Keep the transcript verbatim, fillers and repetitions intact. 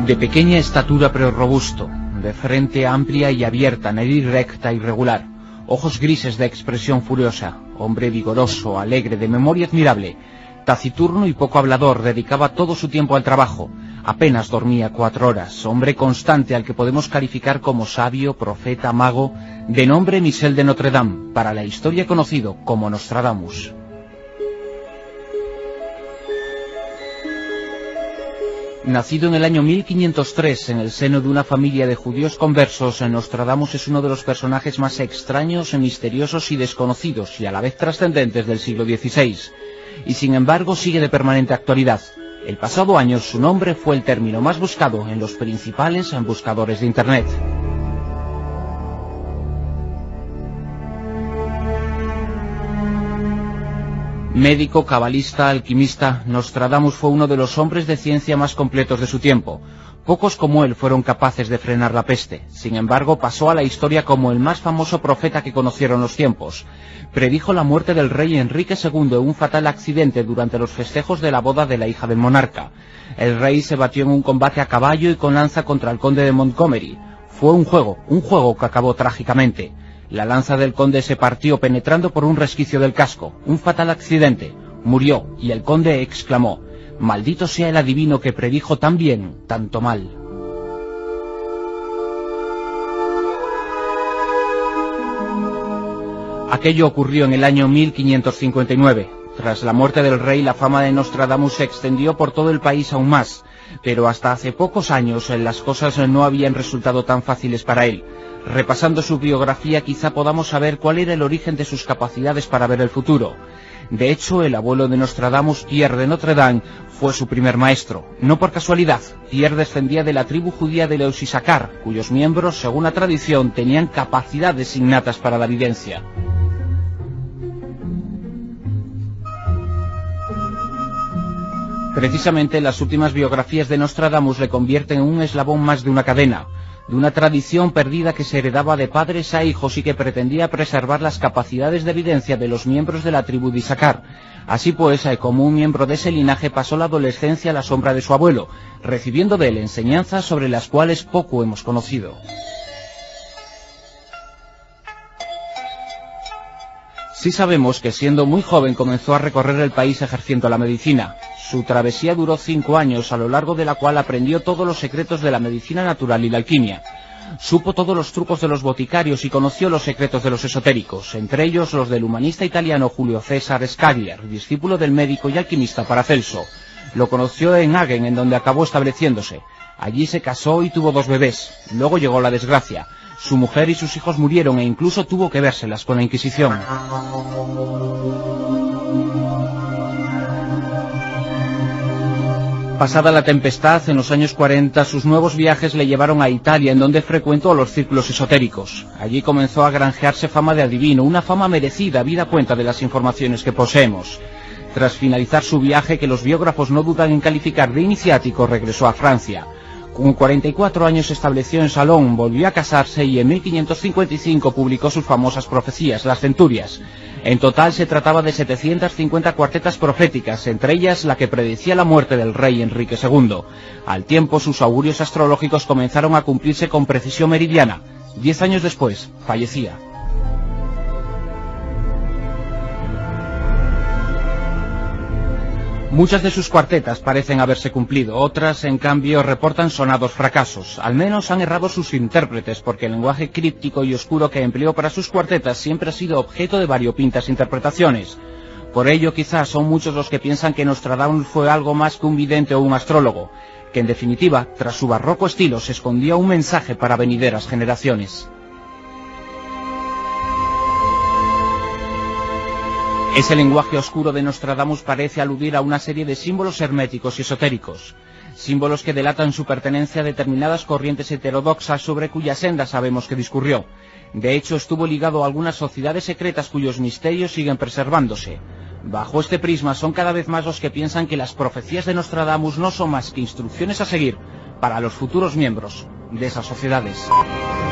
De pequeña estatura pero robusto, de frente amplia y abierta, nariz recta y regular, ojos grises de expresión furiosa, hombre vigoroso, alegre, de memoria admirable, taciturno y poco hablador, dedicaba todo su tiempo al trabajo, apenas dormía cuatro horas, hombre constante al que podemos calificar como sabio, profeta, mago, de nombre Michel de Notre Dame, para la historia conocido como Nostradamus. Nacido en el año mil quinientos tres en el seno de una familia de judíos conversos, Nostradamus es uno de los personajes más extraños, misteriosos y desconocidos, y a la vez trascendentes del siglo dieciséis, y sin embargo sigue de permanente actualidad. El pasado año su nombre fue el término más buscado en los principales buscadores de Internet. Médico, cabalista, alquimista, Nostradamus fue uno de los hombres de ciencia más completos de su tiempo. Pocos como él fueron capaces de frenar la peste. Sin embargo, pasó a la historia como el más famoso profeta que conocieron los tiempos. Predijo la muerte del rey Enrique segundo en un fatal accidente durante los festejos de la boda de la hija del monarca. El rey se batió en un combate a caballo y con lanza contra el conde de Montgomery. Fue un juego, un juego que acabó trágicamente. La lanza del conde se partió penetrando por un resquicio del casco. Un fatal accidente. Murió, y el conde exclamó: «Maldito sea el adivino que predijo tan bien, tanto mal». Aquello ocurrió en el año mil quinientos cincuenta y nueve. Tras la muerte del rey, la fama de Nostradamus se extendió por todo el país aún más, pero hasta hace pocos años las cosas no habían resultado tan fáciles para él. Repasando su biografía quizá podamos saber cuál era el origen de sus capacidades para ver el futuro. De hecho, el abuelo de Nostradamus, Pierre de Notre Dame, fue su primer maestro. No por casualidad, Pierre descendía de la tribu judía de los Issacar, cuyos miembros, según la tradición, tenían capacidades innatas para la evidencia. Precisamente las últimas biografías de Nostradamus le convierten en un eslabón más de una cadena, de una tradición perdida que se heredaba de padres a hijos y que pretendía preservar las capacidades de evidencia de los miembros de la tribu de Issacar. Así pues, como un miembro de ese linaje pasó la adolescencia a la sombra de su abuelo, recibiendo de él enseñanzas sobre las cuales poco hemos conocido. Sí sabemos que siendo muy joven comenzó a recorrer el país ejerciendo la medicina. Su travesía duró cinco años, a lo largo de la cual aprendió todos los secretos de la medicina natural y la alquimia. Supo todos los trucos de los boticarios y conoció los secretos de los esotéricos, entre ellos los del humanista italiano Julio César Scaliger, discípulo del médico y alquimista Paracelso. Lo conoció en Hagen, en donde acabó estableciéndose. Allí se casó y tuvo dos bebés. Luego llegó la desgracia. Su mujer y sus hijos murieron e incluso tuvo que vérselas con la Inquisición. Pasada la tempestad, en los años cuarenta, sus nuevos viajes le llevaron a Italia, en donde frecuentó los círculos esotéricos. Allí comenzó a granjearse fama de adivino, una fama merecida, habida cuenta de las informaciones que poseemos. Tras finalizar su viaje, que los biógrafos no dudan en calificar de iniciático, regresó a Francia. Con cuarenta y cuatro años se estableció en Salón, volvió a casarse y en mil quinientos cincuenta y cinco publicó sus famosas profecías, las Centurias. En total se trataba de setecientas cincuenta cuartetas proféticas, entre ellas la que predecía la muerte del rey Enrique segundo. Al tiempo, sus augurios astrológicos comenzaron a cumplirse con precisión meridiana. Diez años después, fallecía. Muchas de sus cuartetas parecen haberse cumplido, otras, en cambio, reportan sonados fracasos. Al menos han errado sus intérpretes, porque el lenguaje críptico y oscuro que empleó para sus cuartetas siempre ha sido objeto de variopintas interpretaciones. Por ello, quizás son muchos los que piensan que Nostradamus fue algo más que un vidente o un astrólogo, que en definitiva, tras su barroco estilo, se escondía un mensaje para venideras generaciones. Ese lenguaje oscuro de Nostradamus parece aludir a una serie de símbolos herméticos y esotéricos, símbolos que delatan su pertenencia a determinadas corrientes heterodoxas sobre cuya senda sabemos que discurrió. De hecho, estuvo ligado a algunas sociedades secretas cuyos misterios siguen preservándose. Bajo este prisma, son cada vez más los que piensan que las profecías de Nostradamus no son más que instrucciones a seguir para los futuros miembros de esas sociedades.